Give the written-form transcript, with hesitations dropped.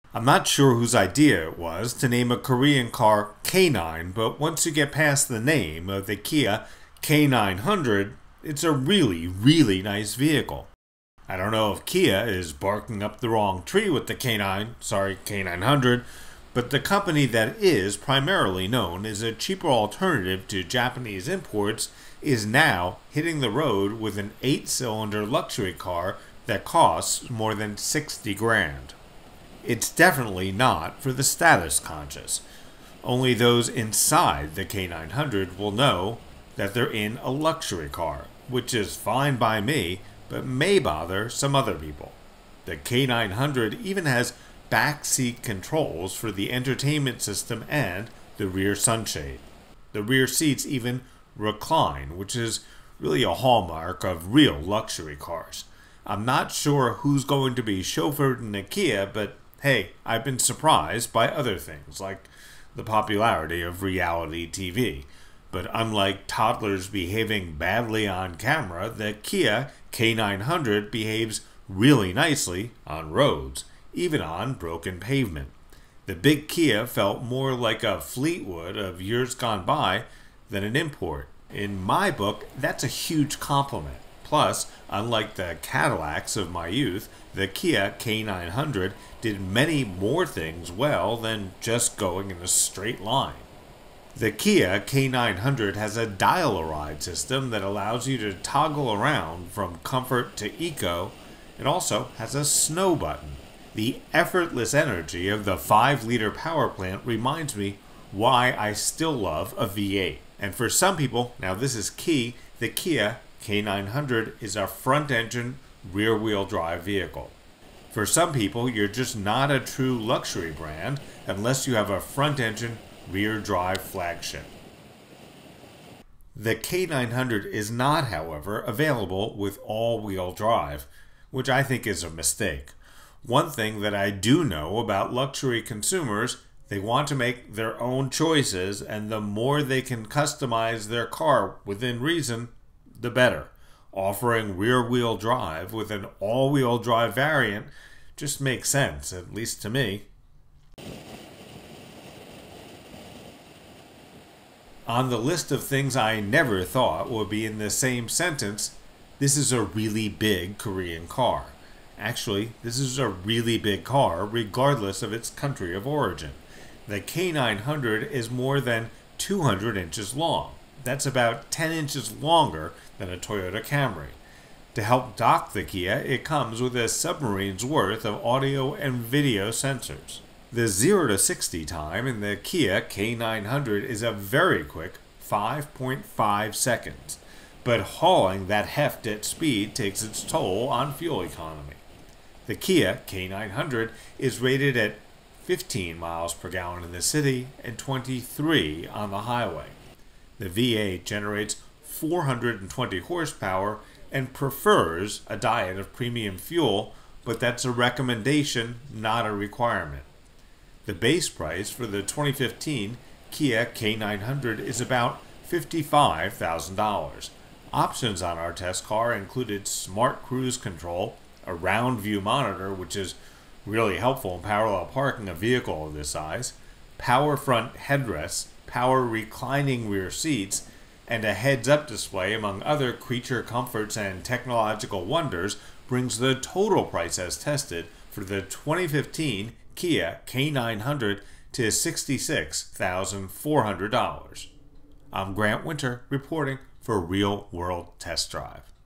I'm not sure whose idea it was to name a Korean car K9, but once you get past the name of the Kia K900, it's a really nice vehicle. I don't know if Kia is barking up the wrong tree with the K900, but the company that is primarily known as a cheaper alternative to Japanese imports is now hitting the road with an 8-cylinder luxury car that costs more than 60 grand. It's definitely not for the status conscious. Only those inside the K900 will know that they're in a luxury car, which is fine by me, but may bother some other people. The K900 even has backseat controls for the entertainment system and the rear sunshade. The rear seats even recline, which is really a hallmark of real luxury cars. I'm not sure who's going to be chauffeured in a Kia, but hey, I've been surprised by other things, like the popularity of reality TV. But unlike toddlers behaving badly on camera, the Kia K900 behaves really nicely on roads, even on broken pavement. The big Kia felt more like a Fleetwood of years gone by than an import. In my book, that's a huge compliment. Plus, unlike the Cadillacs of my youth, the Kia K900 did many more things well than just going in a straight line. The Kia K900 has a dial-a-ride system that allows you to toggle around from comfort to eco. It also has a snow button. The effortless energy of the 5-liter power plant reminds me why I still love a V8. And for some people, now this is key, the Kia K900 is a front-engine, rear-wheel drive vehicle. For some people, you're just not a true luxury brand unless you have a front-engine, rear-drive flagship. The K900 is not, however, available with all-wheel drive, which I think is a mistake. One thing that I do know about luxury consumers, they want to make their own choices, and the more they can customize their car within reason, the better. Offering rear-wheel drive with an all-wheel drive variant just makes sense, at least to me. On the list of things I never thought would be in the same sentence, this is a really big Korean car. Actually, this is a really big car regardless of its country of origin. The K900 is more than 200 inches long. That's about 10 inches longer than a Toyota Camry. To help dock the Kia, it comes with a submarine's worth of audio and video sensors. The 0 to 60 time in the Kia K900 is a very quick 5.5 seconds, but hauling that heft at speed takes its toll on fuel economy. The Kia K900 is rated at 15 miles per gallon in the city and 23 on the highway. The V8 generates 420 horsepower and prefers a diet of premium fuel, but that's a recommendation, not a requirement. The base price for the 2015 Kia K900 is about $55,000. Options on our test car included smart cruise control, a round view monitor, which is really helpful in parallel parking a vehicle of this size, power front headrests, power reclining rear seats, and a heads-up display, among other creature comforts and technological wonders, brings the total price as tested for the 2015 Kia K900 to $66,400. I'm Grant Winter reporting for Real World Test Drive.